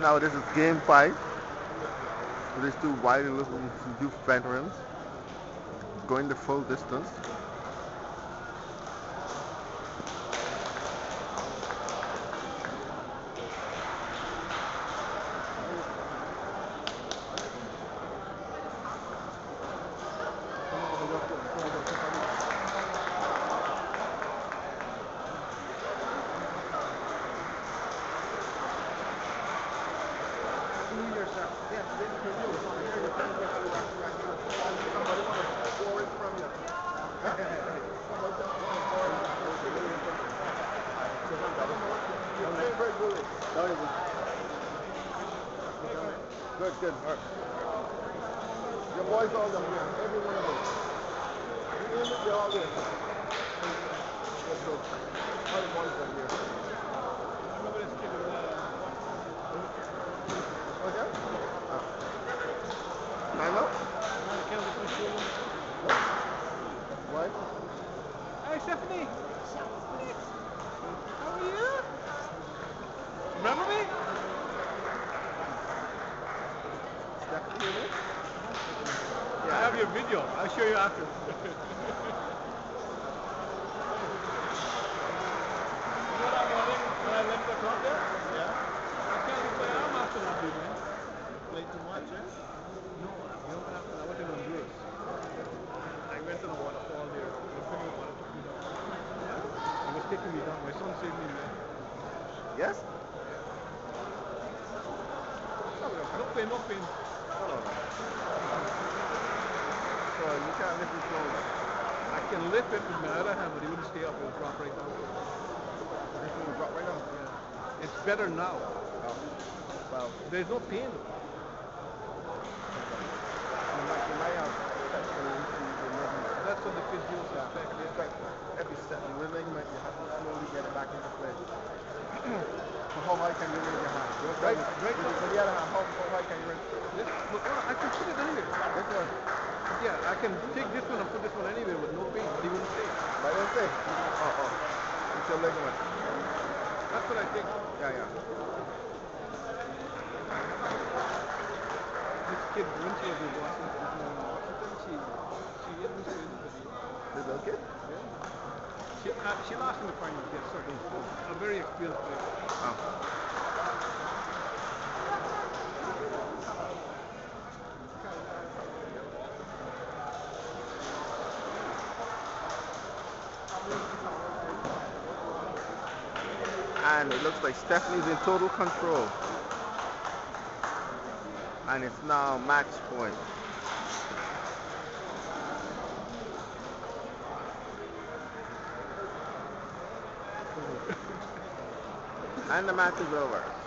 Now this is game 5. These two wide looking two veterans going the full distance. Good, good. All right. Your boys all done here. Every one of them. You name it, they're all there. Good, good. All the boys done here. Okay. Time up? What? Hey, Stephanie. How are you? Remember me? Stephanie, is it? I have your video. I'll show you after. You know that morning when I left the club there? Yeah. I can't play arm after that, dude, man. Played too much, eh? No, you know what happened? I went to Honduras. I went to the waterfall there. The swimming water took me down. It was taking me down. My son saved me, man. Yes? No pain, no pain. No, no, no. So you can't lift it slowly. I can lift it with my other hand, but it wouldn't stay up. It would drop right down. This one will drop right down. Yeah. It's better now. Oh. Well, There's no pain. you might have That's what the physio yeah, suspect. it's like every step you ligament, you have to slowly get it back into place. So how high can you raise your hand? Right. With the other hand, how high can you raise? This, look, I can put it anywhere. This one. Yeah, I can take this one and put this one anywhere with no pain, but he wouldn't stay. But don't say. Oh, oh. It's your ligament. That's what I think. Yeah, yeah. This kid, when she was in Washington, she illustrated the video. This okay? Yeah. She lost in the final, yes, sir. A very experienced player. Oh. And it looks like Stephanie's in total control. And it's now match point. And the match is over.